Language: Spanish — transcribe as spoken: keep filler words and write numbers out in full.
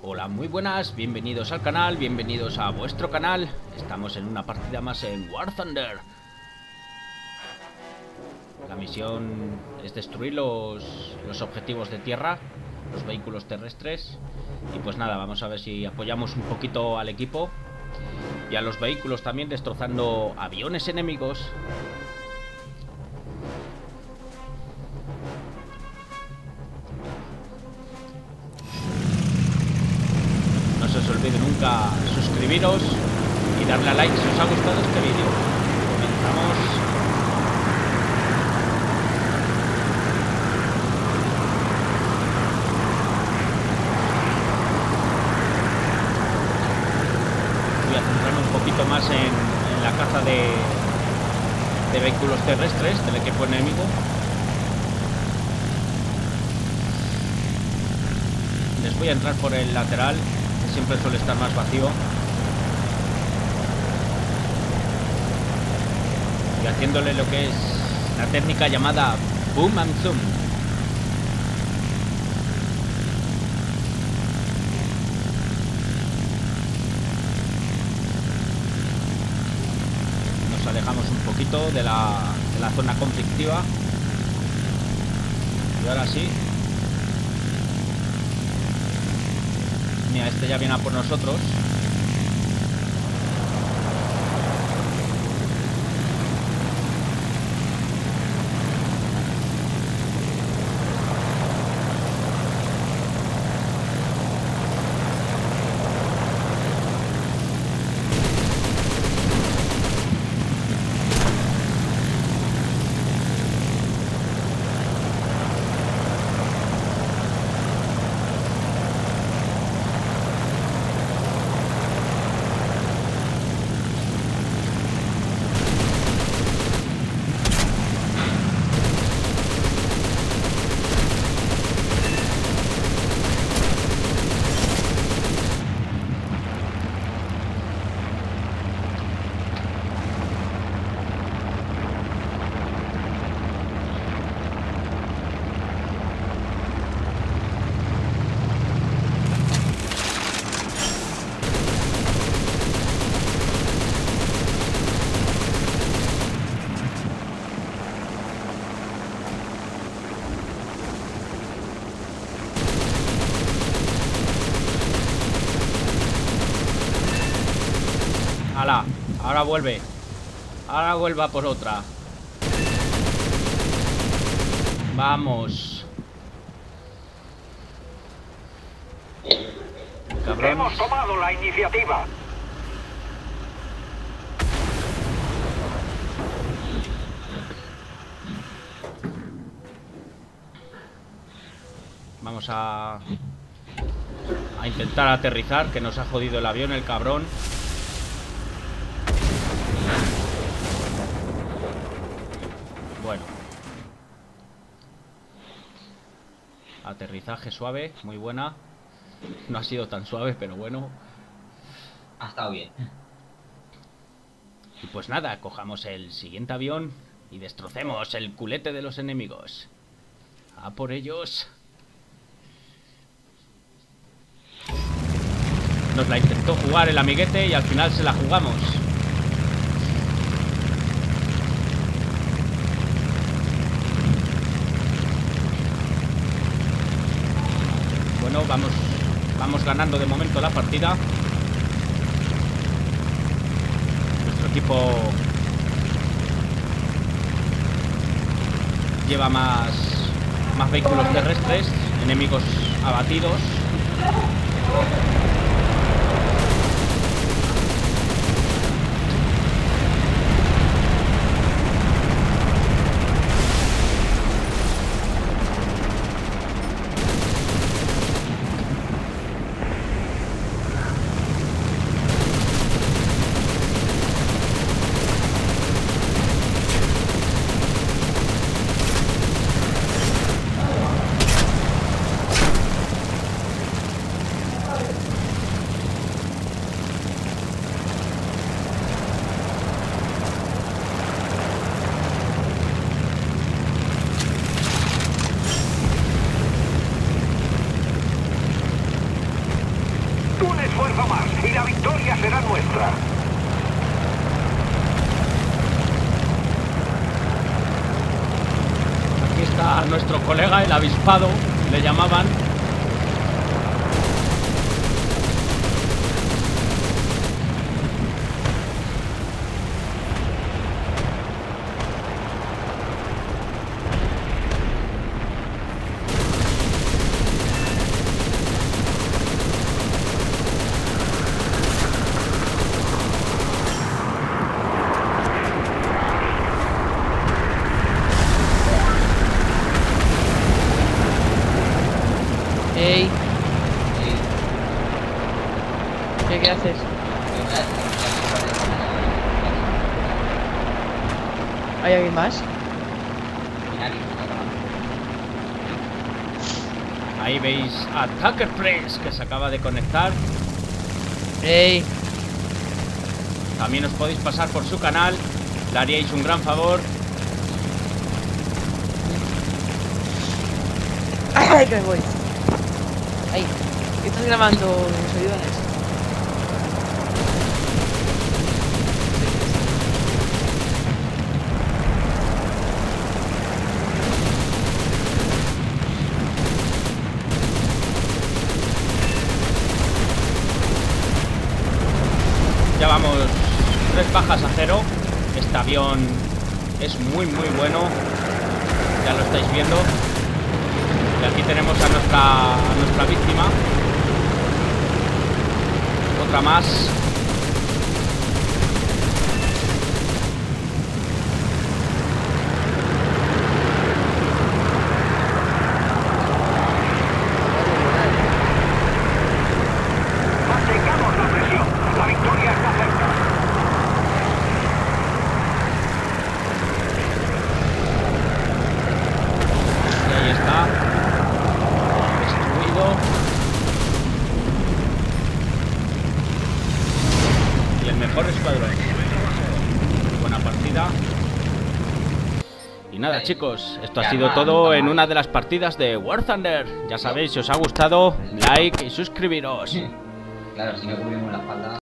Hola, muy buenas, bienvenidos al canal, bienvenidos a vuestro canal. Estamos en una partida más en War Thunder. La misión es destruir los, los objetivos de tierra, los vehículos terrestres. Y pues nada, vamos a ver si apoyamos un poquito al equipo y a los vehículos también, destrozando aviones enemigos. No se os olvide nunca suscribiros y darle a like si os ha gustado este vídeo. Comenzamos. Voy a centrarme un poquito más en, en la caza de, de vehículos terrestres del equipo enemigo. Les voy a entrar por el lateral, que siempre suele estar más vacío. Y haciéndole lo que es la técnica llamada Boom and Zoom. Nos alejamos un poquito de la, de la zona conflictiva. Y ahora sí. Mira, este ya viene a por nosotros. ¡Hala! Ahora vuelve. Ahora vuelva por otra. Vamos. Cabrón. Hemos tomado la iniciativa. Vamos a... a intentar aterrizar, que nos ha jodido el avión, el cabrón. Bueno. Aterrizaje suave, muy buena. No ha sido tan suave, pero bueno. Ha estado bien. Y pues nada, cojamos el siguiente avión y destrocemos el culete de los enemigos. A por ellos. Nos la intentó jugar el amiguete y al final se la jugamos. Bueno, vamos, vamos ganando de momento la partida. Nuestro equipo lleva más, más vehículos terrestres, enemigos abatidos. esfuerzo más y la victoria será nuestra. Aquí está nuestro colega, el avispado, le llamaban. Ey, ¿qué, qué haces? ¿Hay alguien más? Ahí veis a Tucker Press, que se acaba de conectar. Ey, También os podéis pasar por su canal, le haríais un gran favor. ¡ay, que me voy! Ahí, ¿qué estás grabando los aviones? Ya vamos, tres bajas a cero. Este avión es muy muy bueno, ya lo estáis viendo. Y aquí tenemos a nuestra, a nuestra víctima. Otra más. Mantengamos la presión. La victoria está cerca. Y ahí está. Destruido. Y el mejor escuadrón. Buena partida. Y nada, chicos, esto ha sido todo en una de las partidas de War Thunder. Ya sabéis, si os ha gustado, like y suscribiros. Claro, si no cubrimos la espalda.